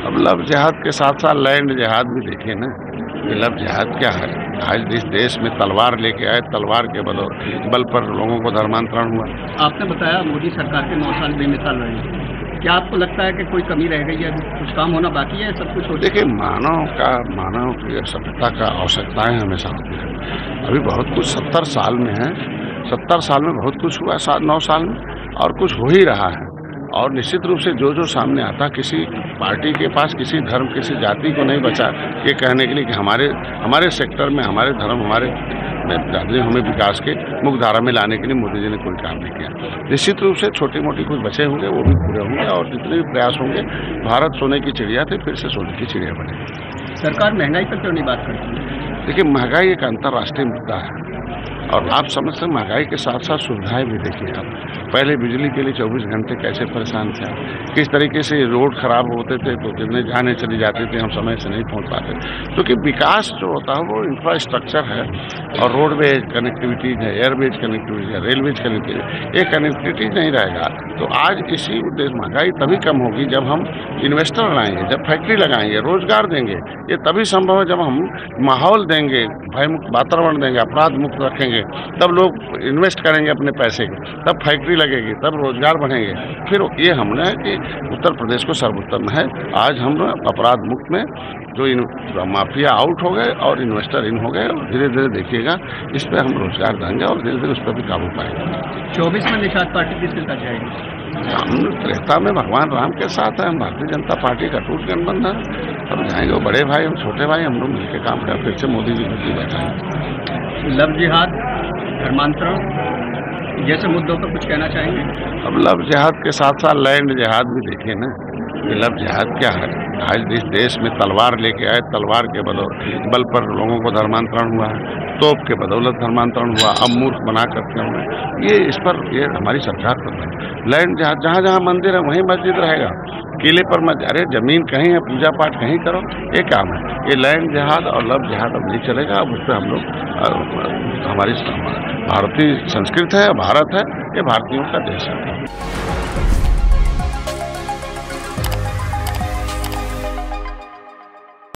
अब लव जिहाद के साथ साथ लैंड जिहाद भी देखे ना। ये लव जिहाद क्या है? आज इस देश में तलवार लेके आए, तलवार के बल पर लोगों को धर्मांतरण हुआ। आपने बताया मोदी सरकार के 9 साल बेमिसाल रहे, क्या आपको लगता है कि कोई कमी रह गई है, कुछ काम होना बाकी है, सब कुछ हो? देखिए, मानव की सभ्यता का आवश्यकताएं हमेशा होती है। अभी बहुत कुछ 70 साल में है, 70 साल में बहुत कुछ हुआ, 9 साल में और कुछ हो ही रहा है। और निश्चित रूप से जो सामने आता, किसी पार्टी के पास किसी धर्म किसी जाति को नहीं बचा ये कहने के लिए कि हमारे सेक्टर में हमारे धर्म हमें विकास के मुख्य धारा में लाने के लिए मोदी जी ने कोई काम नहीं किया। निश्चित रूप से छोटी मोटी कुछ बचे होंगे, वो भी पूरे होंगे और जितने भी प्रयास होंगे, भारत सोने की चिड़िया थी फिर से सोने की चिड़िया बनेगी। सरकार महंगाई पर क्यों नहीं बात करती है? देखिए, महंगाई एक अंतर्राष्ट्रीय मुद्दा है और आप समझ सकते महंगाई के साथ साथ सुविधाएं भी देखिए आप। पहले बिजली के लिए 24 घंटे कैसे परेशान थे, किस तरीके से रोड खराब होते थे तो कितने जाने चली जाती थी, हम समय से नहीं पहुंच पाते। क्योंकि विकास जो होता है वो इंफ्रास्ट्रक्चर है और रोडवेज कनेक्टिविटी है, एयरवेज कनेक्टिविटी है, रेलवेज कनेक्टिविटी, ये कनेक्टिविटी नहीं रहेगा तो आज इसी उद्देश्य महंगाई तभी कम होगी जब हम इन्वेस्टर लाएंगे, जब फैक्ट्री लगाएंगे, रोजगार देंगे। ये तभी संभव है जब हम माहौल देंगे, भयमुक्त वातावरण देंगे, अपराध मुक्त रखेंगे, तब लोग इन्वेस्ट करेंगे अपने पैसे को, तब फैक्ट्री लगेगी, तब रोजगार बढ़ेंगे। फिर ये हमने कि उत्तर प्रदेश को सर्वोत्तम है। आज हम अपराध मुक्त में जो माफिया आउट हो गए और इन्वेस्टर इन हो गए और धीरे धीरे देखिएगा इस पर हम रोजगार देंगे और धीरे धीरे उस पर भी काबू पाएंगे। 24 में निषाद पार्टी किसके साथ जाएगी? हम त्रेता में भगवान राम के साथ है, हम भारतीय जनता पार्टी का टूट गठबंधन हम जाएंगे, बड़े भाई हम छोटे भाई हम लोग मिलकर काम करें, फिर से मोदी जी को बताएंगे। लव जिहाद, धर्मांतरण जैसे मुद्दों पर कुछ कहना चाहेंगे? अब लव जिहाद के साथ साथ लैंड जिहाद भी देखे ना। ये लव जिहाद क्या है? आज इस देश में तलवार लेके आए, तलवार के बल पर लोगों को धर्मांतरण हुआ है, तोप के बदौलत धर्मांतरण हुआ, अब मूर्ख बना करके हमने ये हमारी सरकार कर रही है। लैंड जिहाद, जहाँ जहाँ मंदिर है वहीं मस्जिद रहेगा, किले पर मत, अरे जमीन कहीं है, पूजा पाठ कहीं करो, ये काम है। ये लैंड जिहाद और लव जिहाद अब नहीं चलेगा। अब उस पर हम लोग हमारी भारतीय संस्कृति है, भारत है, ये भारतीयों का देश है।